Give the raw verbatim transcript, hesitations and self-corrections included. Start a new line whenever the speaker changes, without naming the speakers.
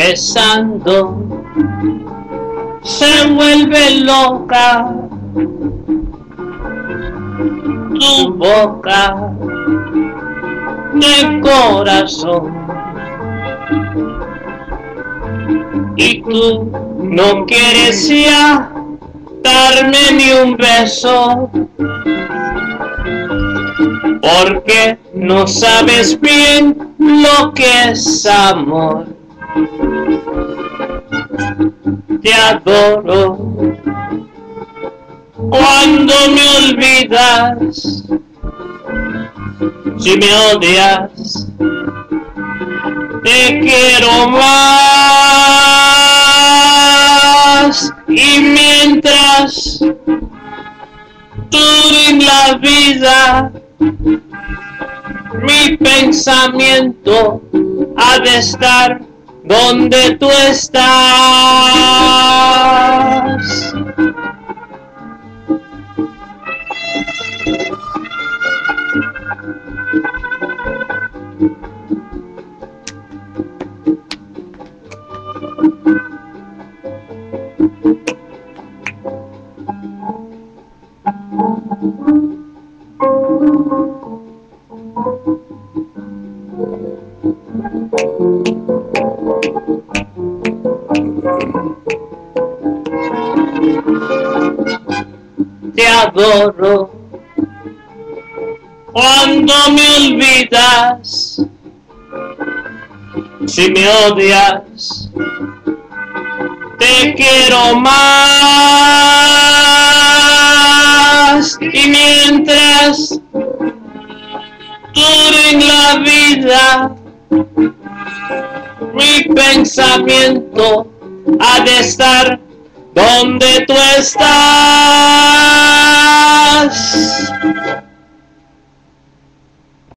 besando, se vuelve loca tu boca de corazón, y tú no quieres ya darme ni un beso, porque no sabes bien lo que es amor. Te adoro cuando me olvidas, si me odias, te quiero más, y mientras dure en la vida, mi pensamiento ha de estar donde tú estás. Te adoro cuando me olvidas, si me odias, te quiero más, y mientras dure en la vida, mi pensamiento ha de estar donde tú estás.